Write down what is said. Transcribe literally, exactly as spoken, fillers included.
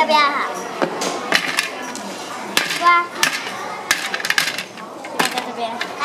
不要好？哇，放在这边。